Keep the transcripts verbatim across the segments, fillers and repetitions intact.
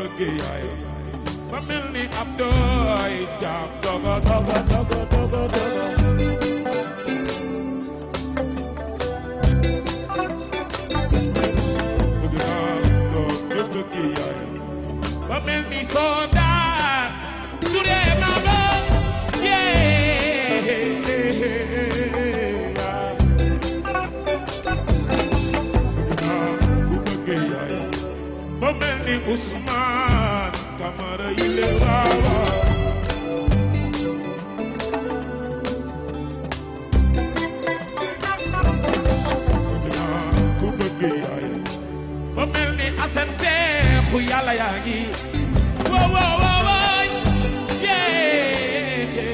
bëgg yaay ba mel ni ab doy jaam dogo dogo dogo dogo dogo bëgg naa doom ñu bëgg yaay ba mel ni soldat duree ma ba yee ba mel ni Ousmane Camara yi le waawa ku bëgg yaay ba mel ni Assane Seexu Yàlla yaa ngi wow wow wow yee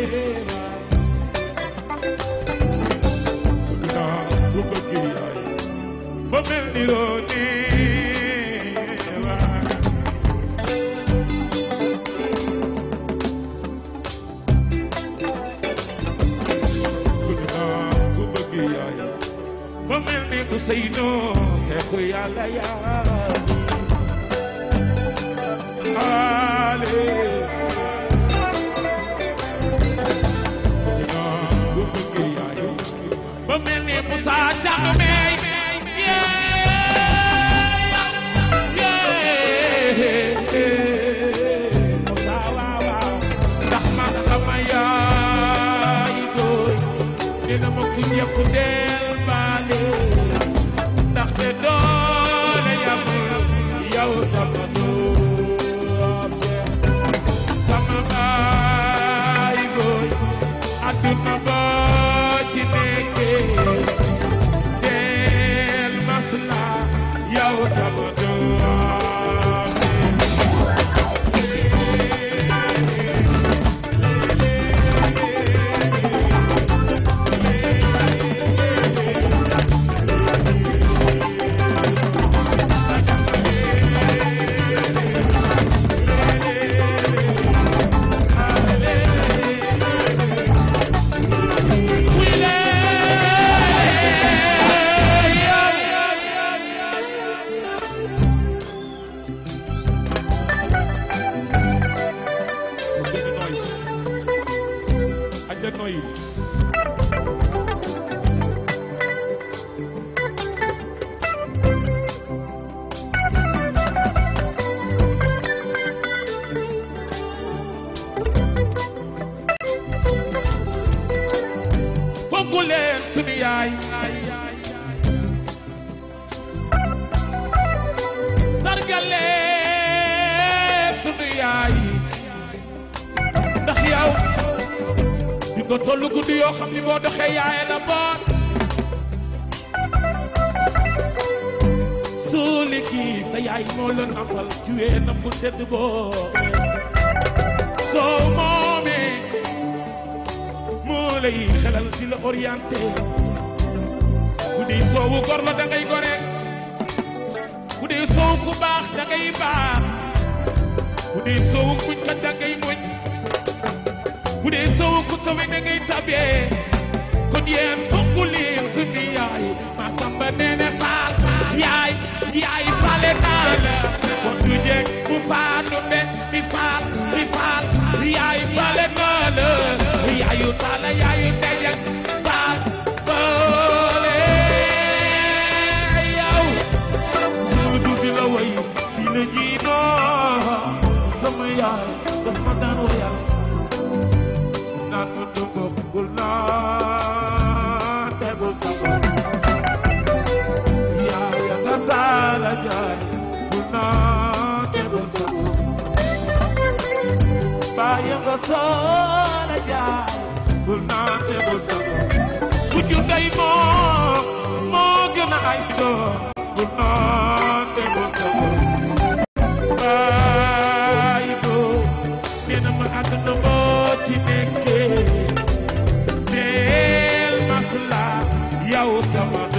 ku bëgg yaay ba mel ni Roni ba mel ni Ousseynou Seexu Yàlla yaa ale bu bëgg yaay ba mel ni Moussa Thiam may Moussa waaw waaw ndax man sama yaay doy dina ma ku ñëpp del baale ndaxte doole yamul yow sama doom sama baay booy adduna boo ci nekkee del masla yow sama doom tollu guddi yoo xam ni boo doxee yaay la boot suuli kii sa yaay moo la nampal ci weenam bu sedd boo soo moomee moo lay xelal di la orienté bu dee soowu gor la da ngay gore bu dee soowu ku baax da ngay baax bu dee soowu muñ kat da ngay muñ bu dee soowu ku tawe da ngay tabee kon yéen bokku leen suñu yaay ma samba neene faal yaay yaay faale naa la kon du jeeg bu faatu be mi faal mi faal yaay faale naa la yaayu taala yaayu ndeyek faal faale yow du du di la way dina jiinoo sama yaay daf ma daan wayal nanu dungu bul naa tegu sama yaaya nga saala jaay bul naa tegu sama baaya nga saala jaay bul naa tegu sama bu junday moo moo gën a ay doom bul naa tegu sama baay boo nee na ma àdduna boo ci nekkee del masla yow sama